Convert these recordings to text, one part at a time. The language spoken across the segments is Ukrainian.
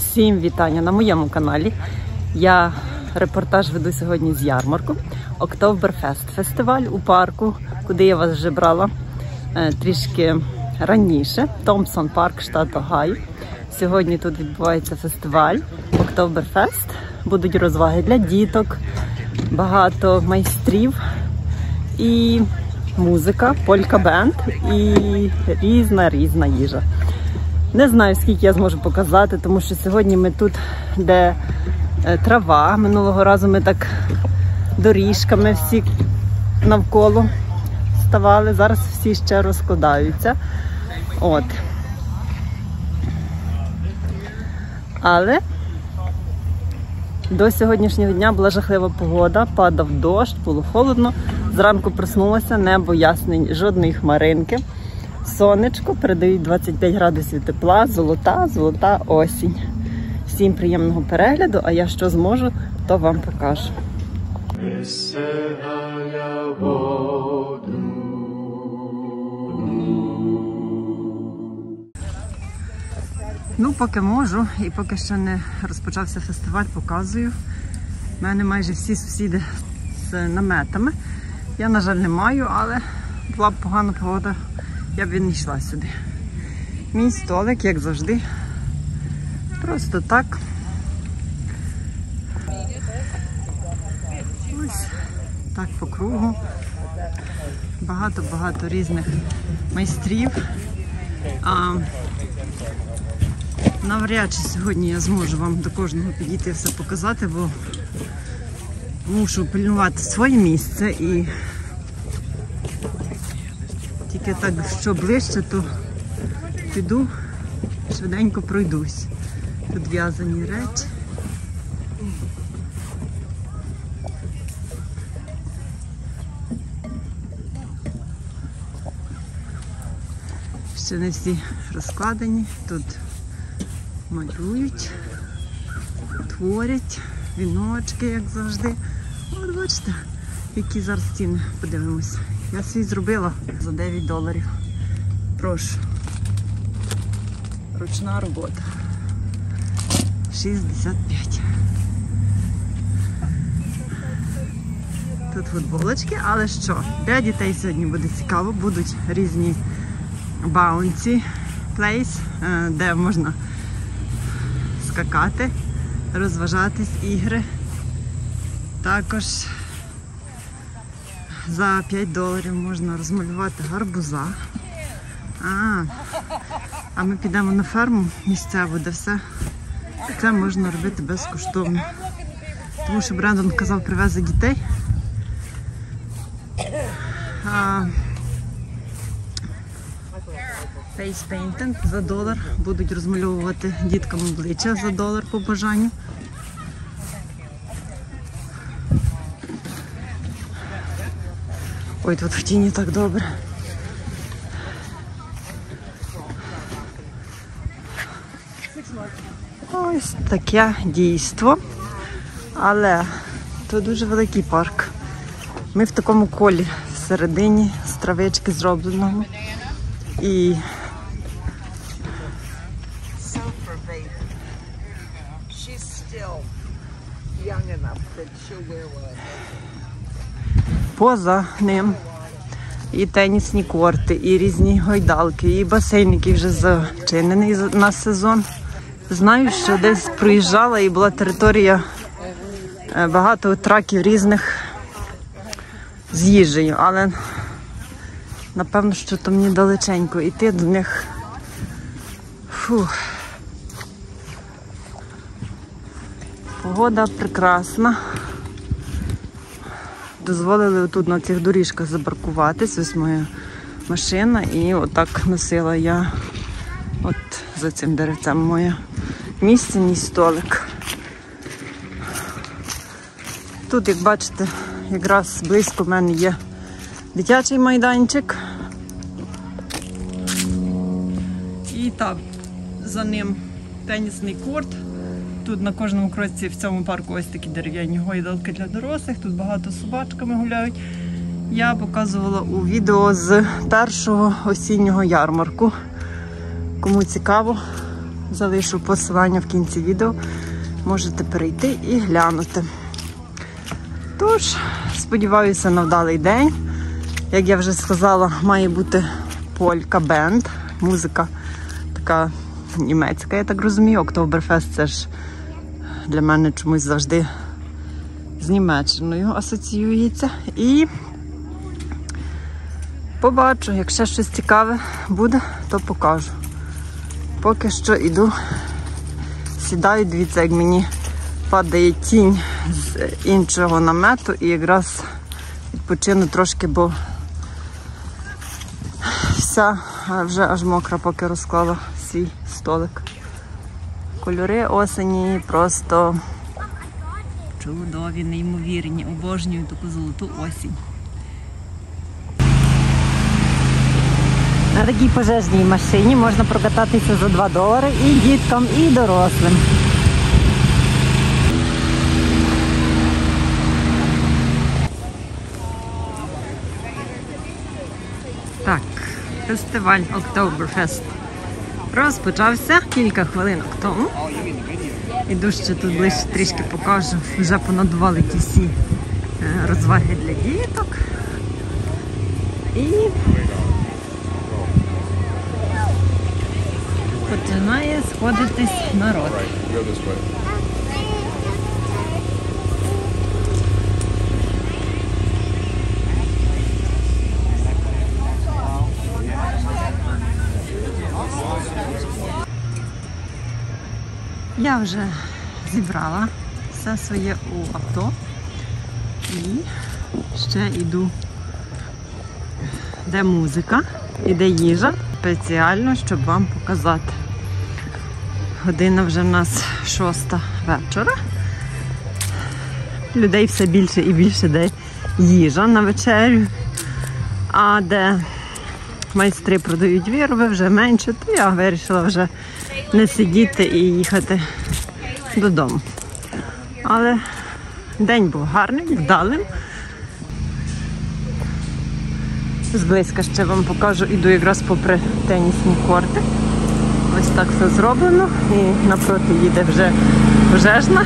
Всім вітання на моєму каналі. Я репортаж веду сьогодні з ярмарку. Октоберфест – фестиваль у парку, куди я вас вже брала трішки раніше. Томпсон парк, штат Огайо. Сьогодні тут відбувається фестиваль Октоберфест. Будуть розваги для діток, багато майстрів і музика, полька-бенд і різна їжа. Не знаю, скільки я зможу показати, тому що сьогодні ми тут, де трава. Минулого разу ми так доріжками всі навколо ставали. Зараз всі ще розкладаються. От. Але до сьогоднішнього дня була жахлива погода, падав дощ, було холодно. Зранку проснулася, небо ясне, жодної хмаринки. Сонечко, передають 25 градусів тепла, золота осінь. Всім приємного перегляду, а я що зможу, то вам покажу. Ну, поки можу і поки ще не розпочався фестиваль, показую. У мене майже всі сусіди з наметами. Я, на жаль, не маю, але була б погана погода, я б не йшла сюди. Мій столик, як завжди, просто так. Ось так по кругу. Багато різних майстрів. Навряд чи сьогодні я зможу вам до кожного підійти все показати, бо мушу пильнувати своє місце і тільки так, що ближче, то піду, швиденько пройдусь. Тут в'язані речі. Ще не всі розкладені. Тут малюють, творять, віночки, як завжди. От бачите, які зараз ціни, подивимось. Я свій зробила за $9. Прошу. Ручна робота. 65. Тут футболочки, але що? Для дітей сьогодні буде цікаво. Будуть різні bouncy place, де можна скакати, розважатись, ігри. Також за $5 можна розмалювати гарбуза. А ми підемо на ферму місцеву, де все це можна робити безкоштовно. Тому що Брендон казав, привезе дітей. Face painting за $1. Будуть розмальовувати діткам обличчя за $1 по бажанню. Ой, тут в тіні так добре. Ось таке дійство. Але це дуже великий парк. Ми в такому колі всередині, з травички зробленого. І поза ним і тенісні корти, і різні гойдалки, і басейн, який вже зачинений на сезон. Знаю, що десь проїжджала і була територія, багато траків різних з їжею, але напевно, що то мені далеченько йти до них. Фух. Погода прекрасна. Дозволили тут на цих доріжках запаркуватись. Ось моя машина і отак носила я от за цим деревцем моє місце, мій столик. Тут, як бачите, якраз близько в мене є дитячий майданчик. І так, за ним тенісний корт. Тут на кожному кроці в цьому парку ось такі дерев'яні гойдалки для дорослих. Тут багато з собачками гуляють. Я показувала у відео з першого осіннього ярмарку. Кому цікаво, Залишу посилання в кінці відео. Можете перейти і глянути. Тож, сподіваюся на вдалий день. Як я вже сказала, має бути полька бенд. Музика така німецька, я так розумію. Октоберфест це ж для мене чомусь завжди з Німеччиною асоціюється. І побачу, як ще щось цікаве буде, то покажу. Поки що йду, сідаю, дивіться, як мені падає тінь з іншого намету і якраз відпочину трошки, бо вся вже аж мокра, поки розклала свій столик. Кольори осені просто чудові, неймовірні. Обожнюю таку золоту осінь. На такій пожежній машині можна прокататися за $2 і діткам, і дорослим. Так, фестиваль Октоберфест розпочався кілька хвилинок тому. Іду ще тут ближче трішки покажу. Вже понадували ті всі розваги для діток. І починає сходитись народ. Я вже зібрала все своє у авто і ще йду, де музика, і де їжа, спеціально, щоб вам показати. Година вже в нас 6 вечора. Людей все більше і більше, де їжа на вечерю, а де майстри продають вироби, вже менше, то я вирішила вже не сидіти і їхати додому. Але день був гарним, вдалим. Зблизька ще вам покажу, іду якраз попри тенісні корти. Ось так все зроблено і напроти їде вже пожежна.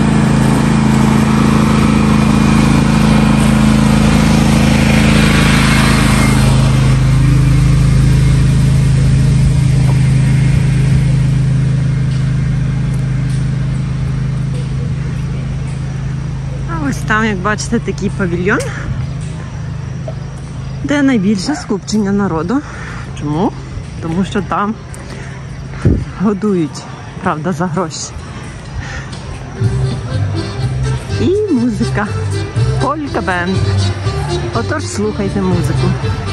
Ось там, як бачите, такий павільйон, де найбільше скупчення народу. Чому? Тому що там годують, правда, за гроші. І музика. Полька бенд. Отож, слухайте музику.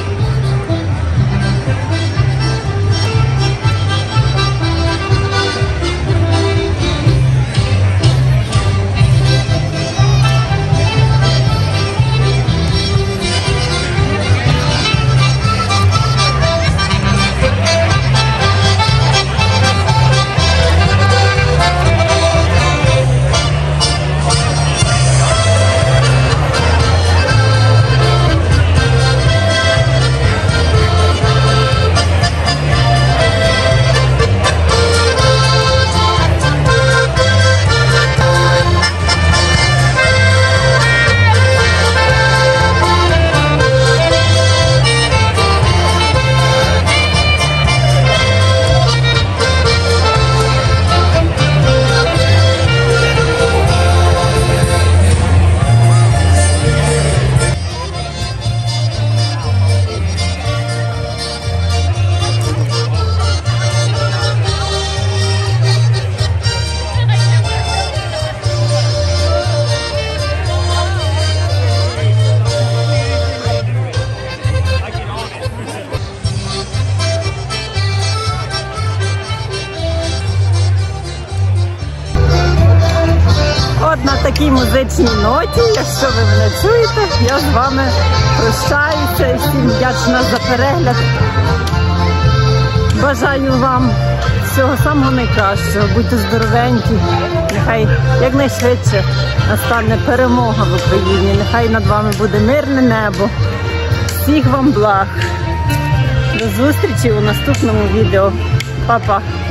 На такій музичній ноті, якщо ви мене чуєте, я з вами прощаюся і всім вдячна за перегляд. Бажаю вам всього самого найкращого, будьте здоровенькі, нехай якнайшвидше настане перемога в Україні, нехай над вами буде мирне небо. Всіх вам благ. До зустрічі у наступному відео. Па-па!